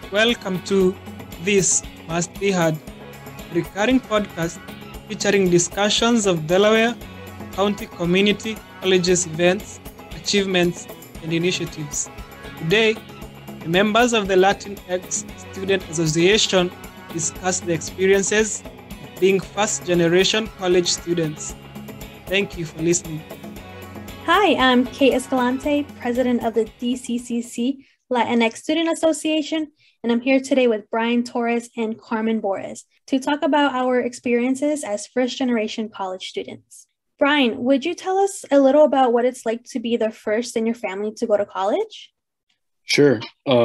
Welcome to This Must Be Heard, a recurring podcast featuring discussions of Delaware County Community College's events, achievements, and initiatives. Today, the members of the Latinx Student Association discuss the experiences of being first-generation college students. Thank you for listening. Hi, I'm Quetxalit Escalante, president of the DCCC Latinx Student Association, and I'm here today with Brayan, Torres, and Carmen to talk about our experiences as first-generation college students. Brayan, would you tell us a little about what it's like to be the first in your family to go to college? Sure.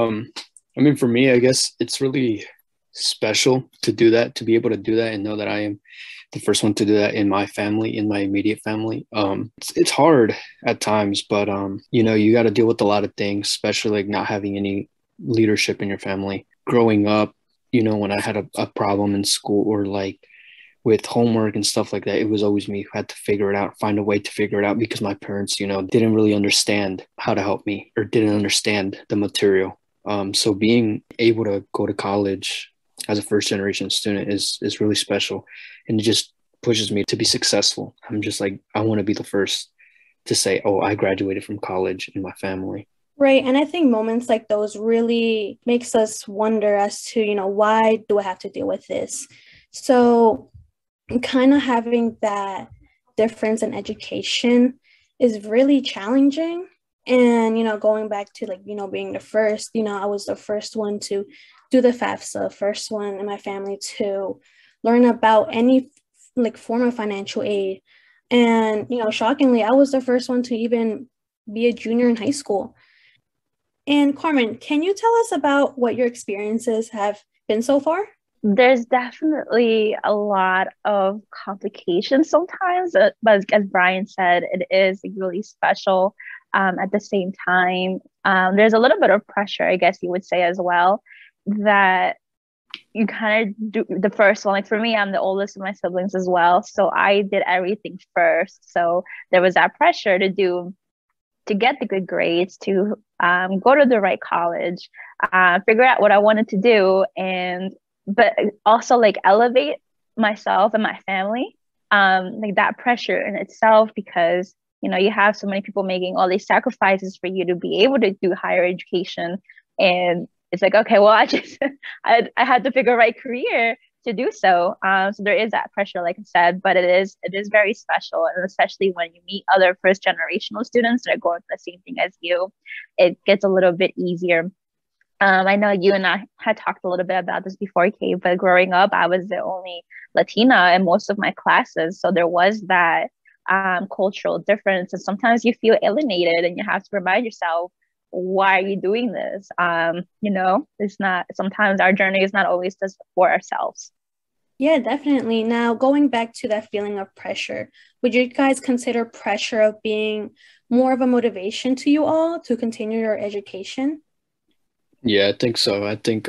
For me, I guess it's really special to do that, to be able to do that and know that I am the first one to do that in my family, in my immediate family. It's hard at times, but you got to deal with a lot of things, especially like not having any leadership in your family. Growing up, when I had a problem in school or like with homework and stuff like that, it was always me who had to figure it out, find a way to figure it out, because my parents, didn't really understand how to help me or didn't understand the material. So being able to go to college as a first generation student is really special, and it just pushes me to be successful. I'm just like, I want to be the first to say, oh, I graduated from college in my family. Right. And I think moments like those really makes us wonder as to, why do I have to deal with this? So kind of having that difference in education is really challenging. And, going back to being the first, I was the first one to do the FAFSA, first one in my family to learn about any form of financial aid. And, shockingly, I was the first one to even be a junior in high school. And Carmen, can you tell us about what your experiences have been so far? There's definitely a lot of complications sometimes, but as Brayan said, it is really special. At the same time, there's a little bit of pressure, I guess you would say as well, that you kind of do the first one. Like for me, I'm the oldest of my siblings as well, so I did everything first. So there was that pressure to get the good grades, to go to the right college, figure out what I wanted to do, but also elevate myself and my family. That pressure in itself, because you have so many people making all these sacrifices for you to be able to do higher education, and it's like, okay, well, I had to figure a right career to do so. So there is that pressure, like I said, but it is very special, and especially when you meet other first generational students that are going through the same thing as you, it gets a little bit easier. I know you and I had talked a little bit about this before, Kate, but growing up, I was the only Latina in most of my classes. So there was that cultural difference. And sometimes you feel alienated and you have to remind yourself, why are you doing this? It's not, sometimes our journey is not always just for ourselves. Yeah, definitely. Now, going back to that feeling of pressure, would you guys consider pressure of being more of a motivation to you all to continue your education? Yeah, I think so. I think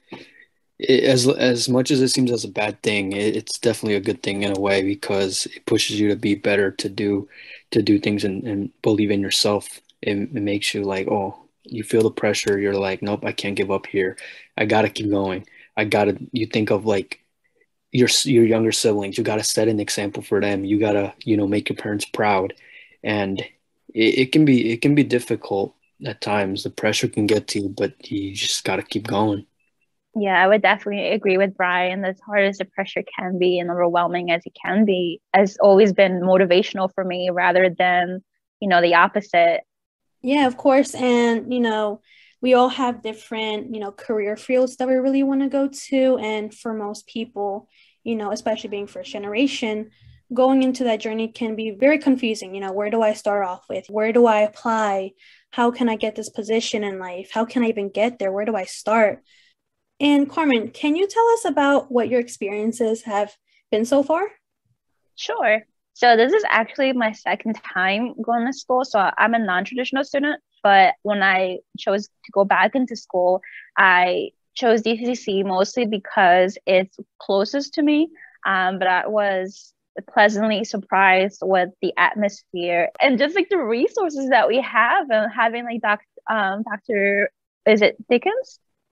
as much as it seems as a bad thing, it's definitely a good thing in a way, because it pushes you to be better, to do things and believe in yourself. It makes you like, oh, you feel the pressure. You're like, nope, I can't give up here. I gotta keep going. You think of like your younger siblings. You gotta set an example for them. You gotta, make your parents proud, and it can be difficult at times. The pressure can get to you, but you just got to keep going. Yeah, I would definitely agree with Brayan. As hard as the pressure can be and overwhelming as it can be, has always been motivational for me rather than, the opposite. Yeah, of course. And, we all have different, career fields that we really want to go to. And for most people, especially being first generation, going into that journey can be very confusing. Where do I start off with? Where do I apply? How can I get this position in life? How can I even get there? Where do I start? And Carmen, can you tell us about what your experiences have been so far? Sure. So this is actually my second time going to school. So I'm a non-traditional student, but when I chose to go back into school, I chose DCCC mostly because it's closest to me. But I was pleasantly surprised with the atmosphere and just the resources that we have, and having Dr. Is it Dickens?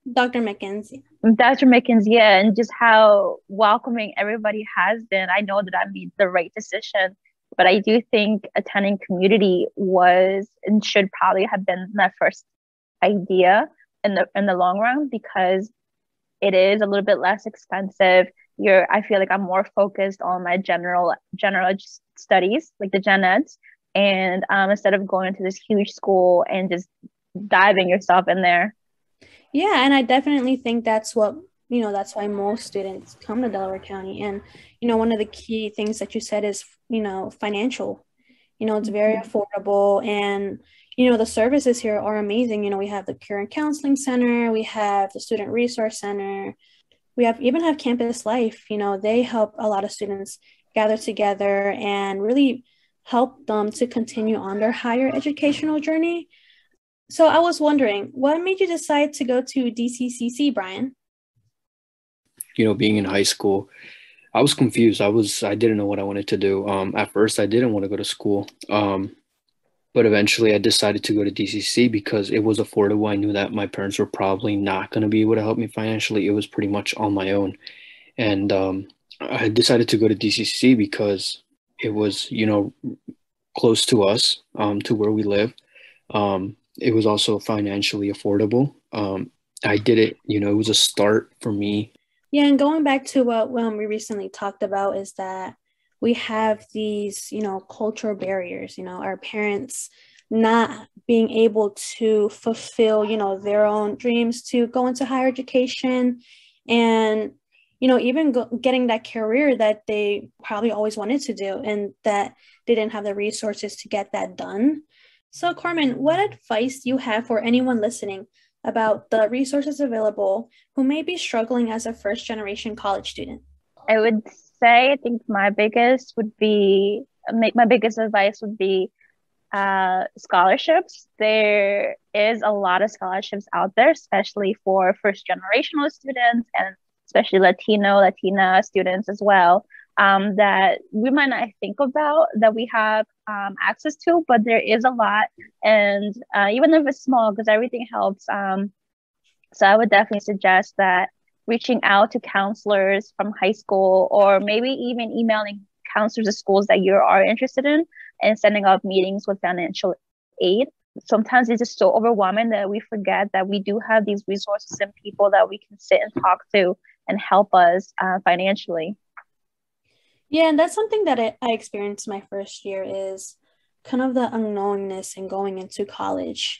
Dr. McKenzie. Dr. Mickens, yeah, and just how welcoming everybody has been. I know that I made the right decision, but I do think attending community was and should probably have been my first idea in the long run, because it is a little bit less expensive. I feel like I'm more focused on my general studies, like the gen eds, and instead of going to this huge school and just diving yourself in there. Yeah, and I definitely think that's what, that's why most students come to Delaware County. And, one of the key things that you said is, financial. It's very affordable, and, the services here are amazing. We have the Care and Counseling Center, we have the Student Resource Center, we even have Campus Life. They help a lot of students gather together and really help them to continue on their higher educational journey. So I was wondering, what made you decide to go to DCCC, Brayan? Being in high school, I was confused. I didn't know what I wanted to do. At first, I didn't want to go to school. But eventually I decided to go to DCC because it was affordable. I knew that my parents were probably not going to be able to help me financially. It was pretty much on my own. And I decided to go to DCC because it was, close to us, to where we live. It was also financially affordable. I did it, it was a start for me. Yeah, and going back to what we recently talked about is that we have these, cultural barriers, our parents not being able to fulfill, their own dreams to go into higher education and, even getting that career that they probably always wanted to do and that they didn't have the resources to get that done. So Carmen, what advice do you have for anyone listening about the resources available who may be struggling as a first-generation college student? I would say, I think my biggest advice would be scholarships. There is a lot of scholarships out there, especially for first-generational students and especially Latina students as well, that we might not think about that we have access to, but there is a lot. And even if it's small, because everything helps. So I would definitely suggest that reaching out to counselors from high school, or maybe even emailing counselors of schools that you are interested in and setting up meetings with financial aid. Sometimes it's just so overwhelming that we forget that we do have these resources and people that we can sit and talk to and help us financially. Yeah, and that's something that I experienced my first year is kind of the unknownness in going into college,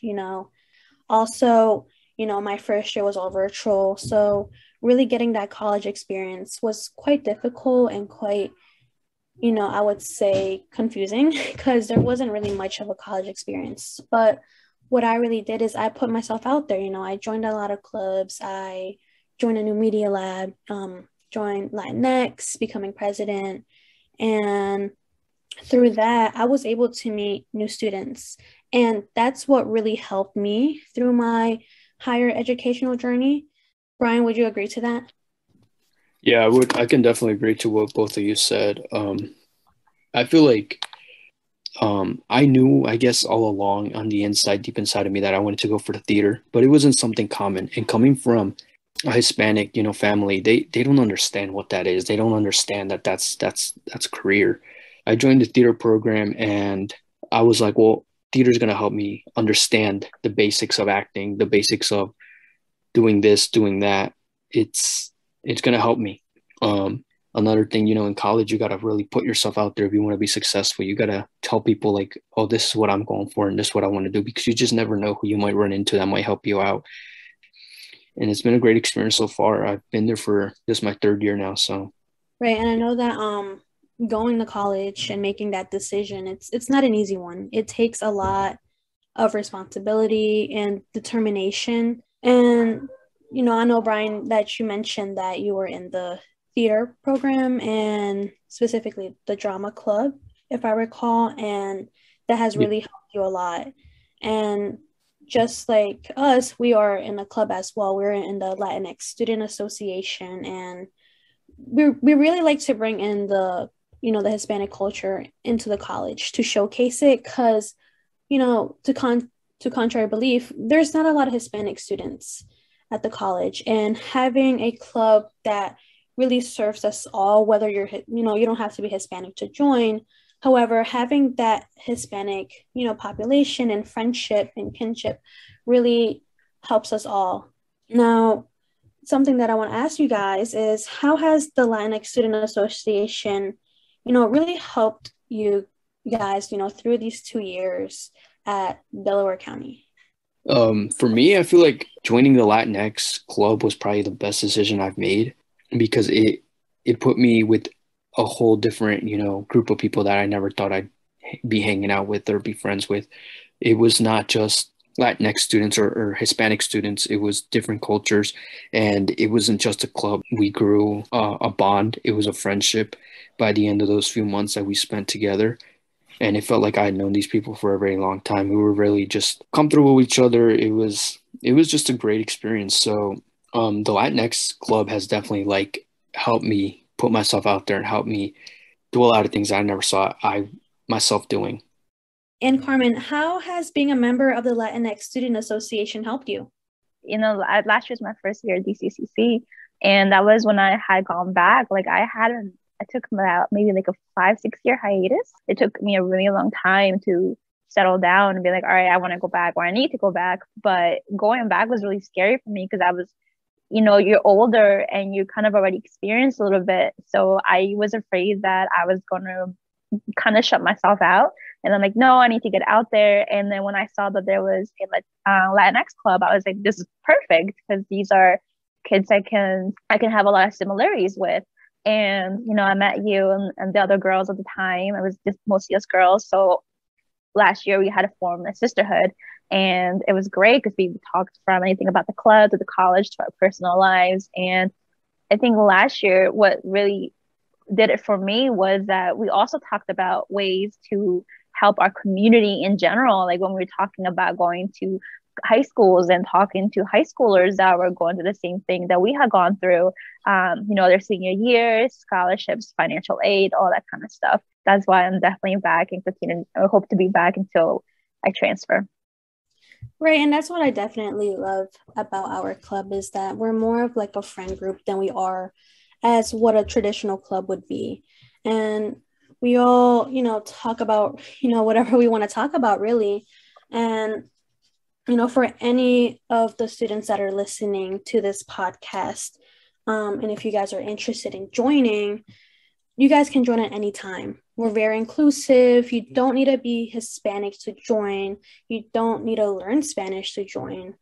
Also, my first year was all virtual. So really getting that college experience was quite difficult and quite, I would say confusing because there wasn't really much of a college experience. But what I really did is I put myself out there. I joined a lot of clubs. I joined a new media lab, joined Latinx, becoming president. And through that, I was able to meet new students. And that's what really helped me through my higher educational journey. Brayan, would you agree to that? Yeah, I can definitely agree to what both of you said. I feel like I knew, I guess, all along on the inside, deep inside of me, that I wanted to go for the theater, but it wasn't something common. And coming from a Hispanic, family, they don't understand what that is. They don't understand that that's career. I joined the theater program and I was like, well, theater is going to help me understand the basics of acting, the basics of doing this, doing that. It's going to help me. Another thing, in college, you got to really put yourself out there if you want to be successful. You got to tell people like, oh, this is what I'm going for and this is what I want to do, because you just never know who you might run into that might help you out. And it's been a great experience so far. I've been there for this is my third year now. So. Right. And I know that going to college and making that decision, it's not an easy one. It takes a lot of responsibility and determination. And, I know, Brayan, that you mentioned that you were in the theater program and specifically the drama club, if I recall, and that has really helped you a lot. And just like us, we are in a club as well. We're in the Latinx Student Association, and we really like to bring in the Hispanic culture into the college to showcase it, because to contrary belief, there's not a lot of Hispanic students at the college, and having a club that really serves us all, whether you're, you don't have to be Hispanic to join. However, having that Hispanic, population and friendship and kinship really helps us all. Now, something that I want to ask you guys is, how has the Latinx Student Association, really helped you guys, through these 2 years at Delaware County? For me, I feel like joining the Latinx club was probably the best decision I've made, because it put me with a whole different, group of people that I never thought I'd be hanging out with or be friends with. It was not just Latinx students or Hispanic students. It was different cultures, and it wasn't just a club. We grew a bond. It was a friendship by the end of those few months that we spent together. And it felt like I had known these people for a very long time. We were really just comfortable with each other. It was just a great experience. So the Latinx club has definitely helped me put myself out there and helped me do a lot of things I never saw myself doing. And Carmen, how has being a member of the Latinx Student Association helped you? Last year was my first year at DCCC, and that was when I had gone back. I took about maybe a 5-6 year hiatus. It took me a really long time to settle down and be like, all right, I want to go back, or I need to go back. But going back was really scary for me, because I was, you're older and you kind of already experienced a little bit. So I was afraid that I was going to kind of shut myself out. And I'm like, no, I need to get out there. And then when I saw that there was a Latinx club, I was like, this is perfect, because these are kids I can have a lot of similarities with. And, I met you and the other girls at the time. It was just mostly us girls. So last year we had to form a sisterhood, and it was great because we talked from anything about the club to the college to our personal lives. And I think last year what really did it for me was that we also talked about ways to help our community in general. Like when we were talking about going to high schools and talking to high schoolers that were going through the same thing that we had gone through, their senior years, scholarships, financial aid, all that kind of stuff. That's why I'm definitely back and I hope to be back until I transfer. Right. And that's what I definitely love about our club, is that we're more of a friend group than we are as what a traditional club would be. And we all, talk about, whatever we want to talk about, really. And for any of the students that are listening to this podcast, and if you guys are interested in joining, you guys can join at any time. We're very inclusive. You don't need to be Hispanic to join. You don't need to learn Spanish to join.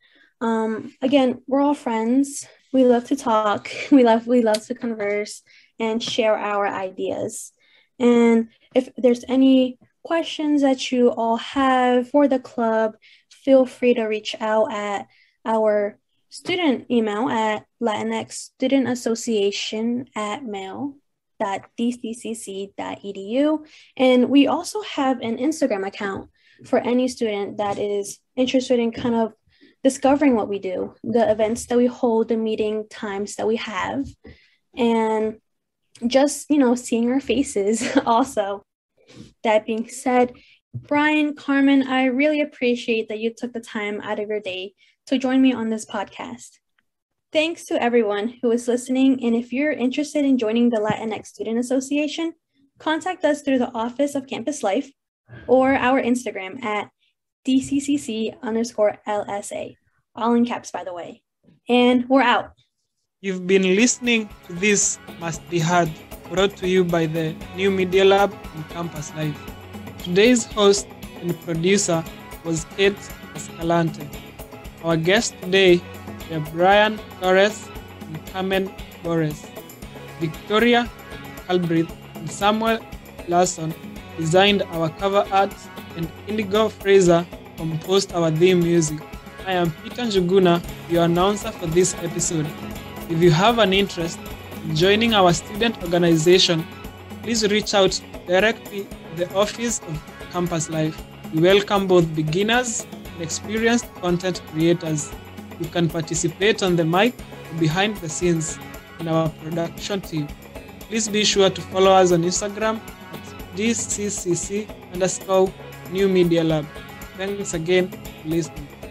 Again, we're all friends. We love to talk. We love to converse and share our ideas. And if there's any questions that you all have for the club, feel free to reach out at our student email at latinxstudentassociation@mail.dccc.edu. And we also have an Instagram account for any student that is interested in kind of discovering what we do, the events that we hold, the meeting times that we have, and just, seeing our faces also. That being said, Brayan, Carmen, I really appreciate that you took the time out of your day to join me on this podcast. Thanks to everyone who is listening, and if you're interested in joining the Latinx Student Association, contact us through the Office of Campus Life or our Instagram at DCCC_LSA, all in caps, by the way. And we're out. You've been listening to This Must Be Heard, brought to you by the New Media Lab and Campus Life. Today's host and producer was Quetxalit Escalante. Our guests today were Brayan, Torres, and Carmen Torres. Victoria Calbrith and Samuel Larson designed our cover art, and Indigo Fraser composed our theme music. I am Peter Njuguna, your announcer for this episode. If you have an interest in joining our student organization, please reach out directly to the Office of Campus Life. We welcome both beginners and experienced content creators. You can participate on the mic or behind the scenes in our production team. Please be sure to follow us on Instagram at DCCC_New Media Lab. Thanks again for listening.